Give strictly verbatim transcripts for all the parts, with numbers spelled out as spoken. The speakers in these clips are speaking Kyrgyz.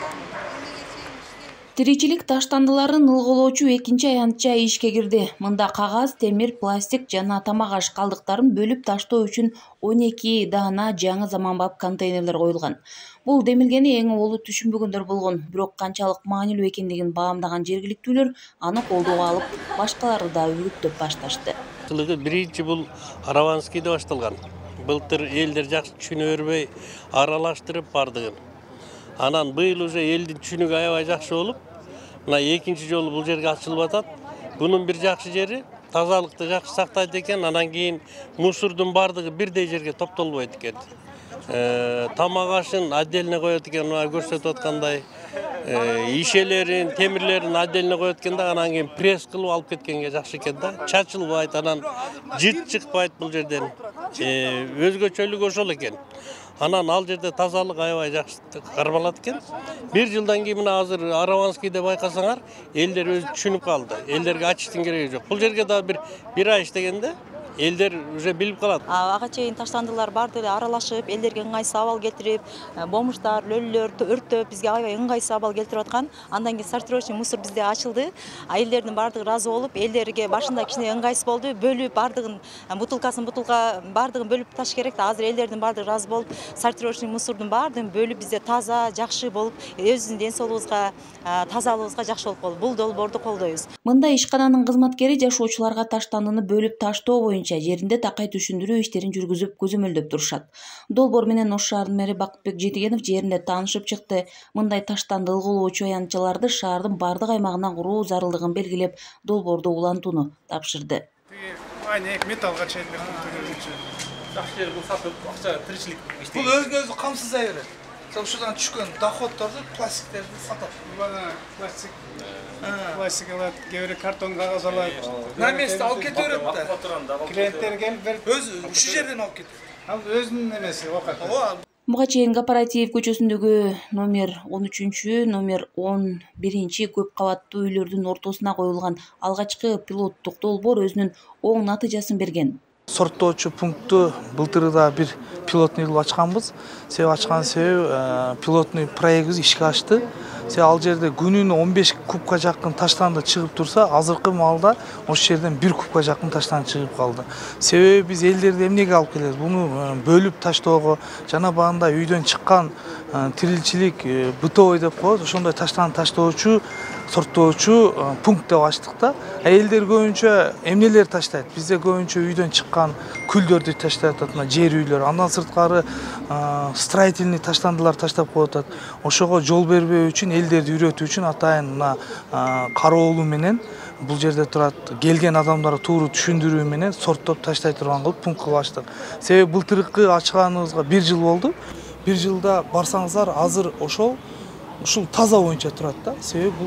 Тиричилик таштандыларын ылгылоочу экинчи аянтча ишке кирди. Мында кагаз, темир, пластик жана тамак аш калдыктарын бөлүп таштоо үчүн он эки даана жаңы заманбап контейнерлер коюлган. Бул демилгени эң олу түшүнбөгөндөр болгон, бирок канчалык маанилүү экендигин баамдаган жергиликтүүлөр аны колдоого алып, башкаларды да үгүттөп башташты. Биринчи бул Араванскийде башталган. Былтыр элдер жакшы түшүнө бербей аралаштырып бардыгын. Анан быйыл уже элдин түшүнүгү аябай жакшы болуп, мына экинчи жолу бул жерге ачылып атат. Бунун бир жакшы жери тазалыкты жакшы сактайт экен, анан кийин мусордун бардыгы бирдей жерге топтолбойт экен. Тамак ашын отдельно коет экен, мына көрсөтүп аткандай, ишелерин, темирлерин отдельно коет экен да, анан кийин пресс кылып алып кеткенге жакшы экен да. Чачылбайт, анан жыт чыкпайт бул жерден. Өзгөчөлүгү ошол экен. Анан ал жерде тазалык аябай жакшы кармалат экен. Бир жылдан кийин мына азыр Араванскийде байкасаңар, элдер өзү түшүнүп калды. Элдерге ачыштын кереги жок. Бул жерге да бир бир ай иштегенде элдер уже билип калат. Ага чейин таштандылар бардыгы аралашып, элдерге ыңгайсыз абал келтирип, бомуштар, лөллөр өрттөп, бизге аябай ыңгайсыз абал келтирип аткан. Андан кийин сортировочный мусор бизде ачылды. Элдердин бардыгы ыраазы болуп, элдерге башында кичине ыңгайсыз болду. Бөлүп бардыгын бутылкасын бутылка бардыгын бөлүп таш керек да. Азыр элдердин бардыгы ыраазы болуп, сортировочный мусордун бардыгын бөлүп бизде таза, жакшы болуп, өзүбүздүн ден соолугубузга, тазалыгыбызга жакшы болуп калды. Бул долбоорду колдойбуз. Мында ишкананын кызматкери жашоочуларга таштандыны бөлүп таштоо боюнча жеринде такай түшүндүрүү иштерин жүргүзүп көзөмөлдөп турушат. Долбоор менен Ош шаарынын мэри Бакытбек Жетигенов жеринде таанышып чыкты. Мындай таштанды ылгылоочу аянтчаларды шаардын бардык аймагына куруу зарылдыгын белгилеп, долбоорду улантууну тапшырды. Айнек металлга чейин төлөүчү. Жакшы жер бул сатып, акча тиричилик иштейт. Бул өзгө-өзү камсыздай берет. Ушудан түшкөн доходдорду пластиктерди сатат. Бана пластик, пластик алат, кээ картон кагаз алат. На месте алып кете берет да. Клиенттер келип берип, өзү ушу жерден алып кетет. Ал өзүнүн эмеси, окат. Буга чейин Кооператив көчөсүндөгү номер он үчүнчү, номер он биринчи көп кабаттуу үйлөрдүн ортосуна коюлган алгачкы пилоттук долбоор өзүнүн оң натыйжасын берген. Сорттоочу пунктту былтырда бир пилотный кылып ачканбыз. Себеби ачкан себеби пилотный проектибиз ишке ашты. Себеби ал жерде күнүнө он беш кубка жакын таштанды чыгып турса, азыркы маалда ошол жерден бир кубка жакын таштанды чыгып калды. Себеби биз элдерди эмнеге алып келебиз? Буну бөлүп таштоого жана багында үйдөн чыккан тиричилик, бытовой деп коебуз, ошондой таштанды таштоочу, сорттоочу пункт деп ачтык да. Элдер көбүнчө эмнелер таштайт? Бизде көбүнчө үйдөн чыккан күлдөрдү таштап атат, мына жер үйлөр. Андан сырткары строительный таштандылар таштап коюп атат. Ошого жол бербөө үчүн, элдерди үйрөтүү үчүн атайын мына кароолу менен бул жерде турат келген адамдарга туура түшүндүрүү менен сорттоп таштай турган кылып пункт кылып ачтык. Себеби былтыркы ачканыбызга бир жыл болду. Бир жылда барсаңыздар, азыр ошол ушул таза боюнча турат да. Себеби бул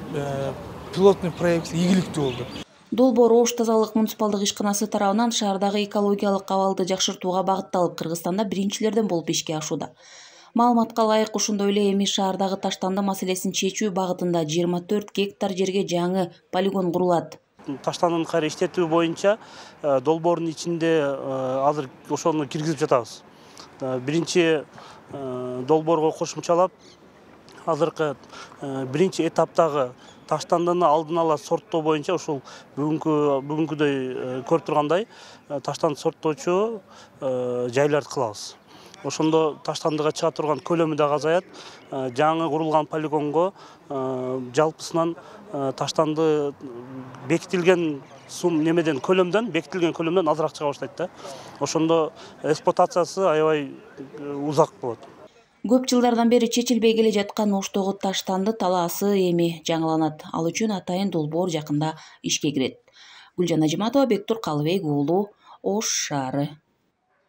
пилотный проект ийгиликтүү болду. Долбоор Ош тазалык муниципалдык ишканасы тарабынан шаардагы экологиялык абалды жакшыртууга багытталып, Кыргызстанда биринчилерден болуп ишке ашууда. Маалыматка ылайык, ошондой эле эми шаардагы таштанды маселесин чечүү багытында жыйырма төрт гектар жерге жаңы полигон курулат. Таштандыны кайра иштетүү боюнча долбоордун ичинде азыр ошону киргизип жатабыз. Биринчи долбоорго кошумчалап, азыркы биринчи этаптагы таштандыны алдын ала сорттоо боюнча ушул бүгүнкү бүгүнкүдөй көрүп тургандай таштанды сорттоочу жайларды кылабыз. Ошондо таштандыга чыга турган көлөмү да азаят. Жаңы курулган полигонго жалпысынан таштанды бекитилген сум немеден көлөмдөн, бекитилген көлөмдөн азыраак чыга баштайт да. Ошондо эксплуатациясы аябай узак болот. Көп жылдардан бери чечилбей келе жаткан Оштогу таштанды талаасы эми жаңыланат. Ал үчүн атайын долбоор жакында ишке кирет. Гүлжан Ажиматова, Бектур Калыбек уулу, Ош шаары.